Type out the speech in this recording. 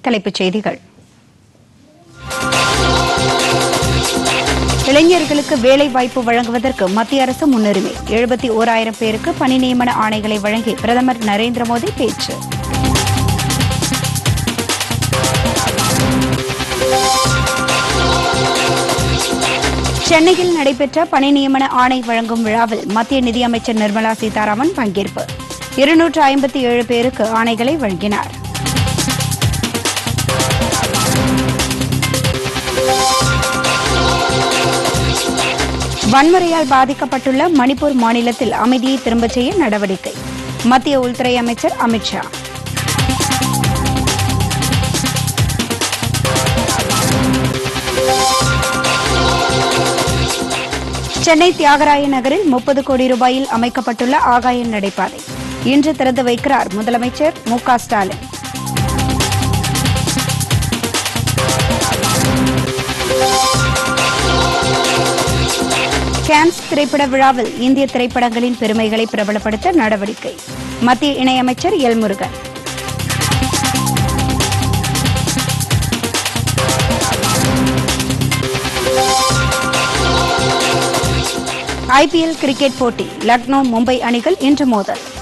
தலைப்புச் செய்திகள். இளைஞர்களுக்கு வேலை வாய்ப்பு வழங்குவதற்கு மத்திய அரசு முன்னுரிமை. 71,000 பேருக்கு பணி நியமன ஆணைகளை வழங்கி பிரதமர் நரேந்திர மோடி பேச்சு. சென்னையில் நடைபெற்ற பணி நியமன ஆணை வழங்கும் விழாவில் மத்திய நிதியமைச்சர் நிர்மலா சீதாராமன் பங்கேற்பு. 257 பேருக்கு ஆணைகளை வழங்கினார். வன்முறையால் பாதிக்கப்பட்டுள்ள மணிப்பூர் மாநிலத்தில் அமைதியை திரும்பச் செய்ய நடவடிக்கை. மத்திய உள்துறை அமைச்சர் அமித் ஷா. சென்னை தியாகராய நகரில் 30 கோடி ரூபாயில் அமைக்கப்பட்டுள்ள ஆகாய நடைபாதை இன்று திறந்து வைக்கிறார் முதலமைச்சர் மு.க.ஸ்டாலின். கேன்ஸ் திரைப்பட விழாவில் இந்திய திரைப்படங்களின் பெருமைகளை பிரபலப்படுத்த நடவடிக்கை. மத்திய இணையமைச்சர் எல். முருகன். IPL கிரிக்கெட் போட்டி லக்னோ மும்பை அணிகள் இன்று மோதல்.